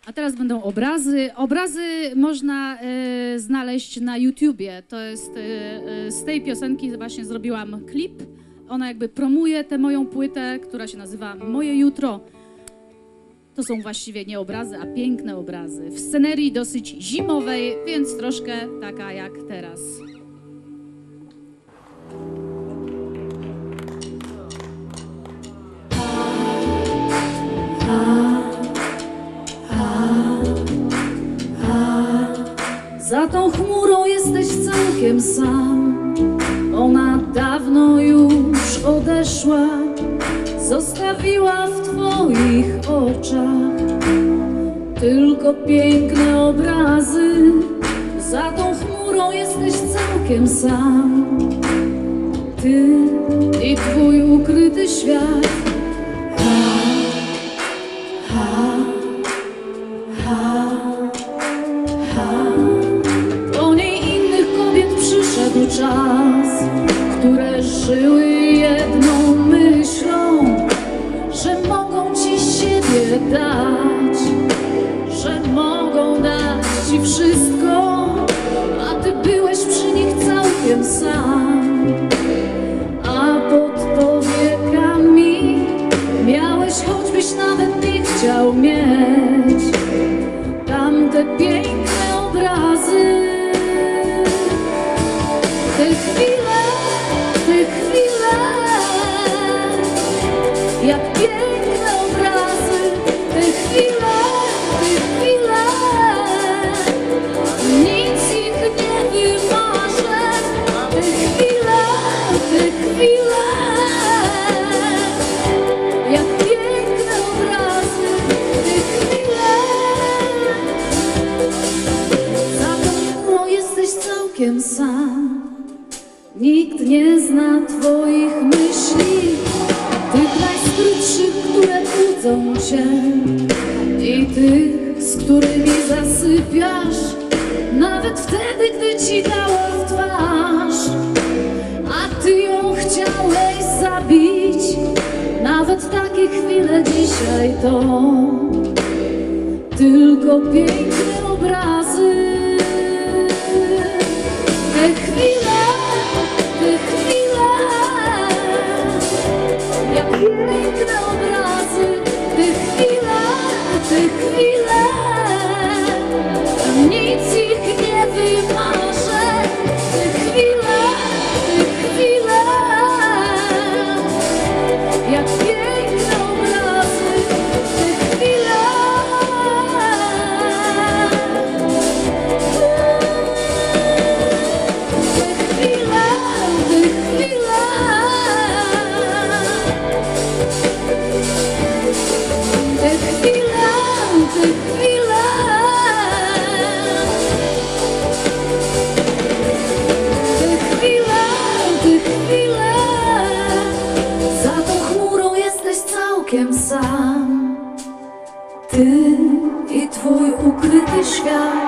A teraz będą obrazy. Obrazy można znaleźć na YouTubie. To jest z tej piosenki właśnie zrobiłam klip. Ona jakby promuje tę moją płytę, która się nazywa Moje Jutro. To są właściwie nie obrazy, a piękne obrazy. W scenerii dosyć zimowej, więc troszkę taka jak teraz. Za tą chmurą jesteś całkiem sam. Ona dawno już odeszła, zostawiła w twoich oczach tylko piękne obrazy. Za tą chmurą jesteś całkiem sam. Ty i twój ukryty świat. Po niej innych kobiet przyszedł czas, które żyły jedną myślą, że mogą ci siebie dać, że mogą dać ci wszystko, a ty byłeś przy nich całkiem sam. A pod powiekami miałeś, choćbyś nawet nie chciał mieć, tamte piękne obrazy. Te chwile, jak piękne obrazy. Te chwile, nic ich nie wymarzę. Te chwile, jak piękne obrazy. Te chwile, za tą jesteś całkiem sam. Nikt nie zna twoich myśli, tych najskrytszych, które budzą cię, i tych, z którymi zasypiasz, nawet wtedy, gdy ci dała w twarz. A ty ją chciałeś zabić, nawet takie chwile dzisiaj to tylko piękne obrazy. Te chwile, jak piękne obrazy. Te chwile, nic ich nie wymarzę. Te chwile, jak piękne obrazy. Te chwile, za tą chmurą jesteś całkiem sam. Ty i twój ukryty świat.